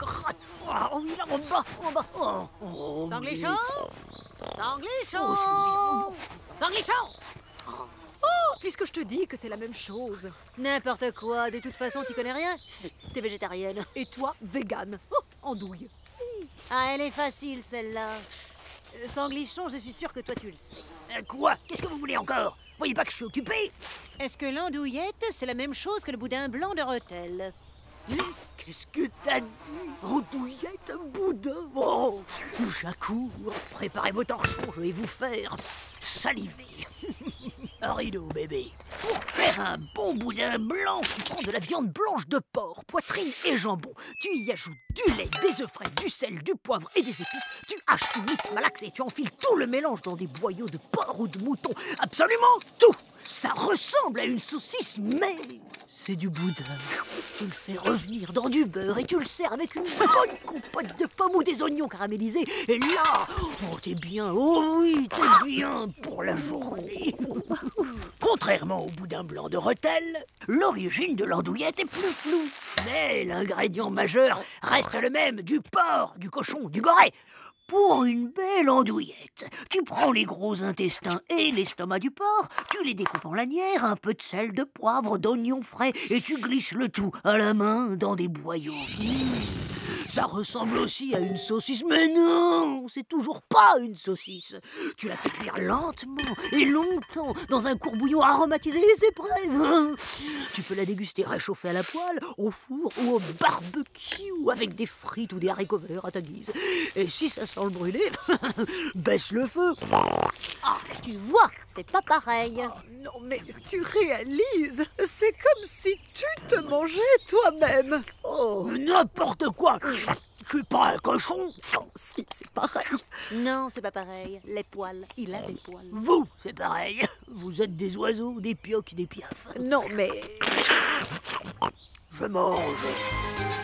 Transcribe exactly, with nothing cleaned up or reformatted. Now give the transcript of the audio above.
Oh, il est en bas, en bas. Oh, oh, Sanglichon Sanglichon Oh, Sanglichon Oh, puisque je te dis que c'est la même chose. N'importe quoi, de toute façon, tu connais rien. T'es végétarienne. Et toi, vegan. Oh, andouille. Ah, elle est facile, celle-là. Euh, Sanglichon, je suis sûre que toi, tu le sais. Euh, Quoi? Qu'est-ce que vous voulez encore? Voyez pas que je suis occupé? Est-ce que l'andouillette, c'est la même chose que le boudin blanc de Rethel? Qu'est-ce que t'as dit? Andouillette, boudin? Oh, j'accours. Préparez vos torchons, je vais vous faire saliver. Un rideau, bébé. Pour faire un bon boudin blanc, tu prends de la viande blanche de porc, poitrine et jambon. Tu y ajoutes du lait, des œufs frais, du sel, du poivre et des épices. Tu haches, tu mixes, malaxes et tu enfiles tout le mélange dans des boyaux de porc ou de mouton. Absolument tout. Ça ressemble à une saucisse, mais c'est du boudin. Tu le fais revenir dans du beurre et tu le sers avec une bonne compote de pommes ou des oignons caramélisés. Et là, oh, t'es bien, oh oui, t'es bien pour la journée. Contrairement au boudin blanc de Rethel, l'origine de l'andouillette est plus floue. Mais l'ingrédient majeur reste le même, du porc, du cochon, du goret. Pour une belle andouillette, tu prends les gros intestins et l'estomac du porc, tu les découpes en lanières, un peu de sel, de poivre, d'oignons frais et tu glisses le tout à la main dans des boyaux. Mmh. Ça ressemble aussi à une saucisse, mais non, c'est toujours pas une saucisse. Tu la fais cuire lentement et longtemps dans un courbouillon aromatisé et c'est prêt. Tu peux la déguster réchauffée à la poêle, au four ou au barbecue avec des frites ou des haricots verts à ta guise. Et si ça sent le brûlé, baisse le feu. Ah, tu vois, c'est pas pareil. Oh, non, mais tu réalises, c'est comme si tu te mangeais toi-même. Oh, n'importe quoi. Je suis pas un cochon. Non, si, c'est pareil. Non, c'est pas pareil. Les poils, il a des poils. Vous, c'est pareil. Vous êtes des oiseaux, des pioques, des piafs. Non, mais... Je mange.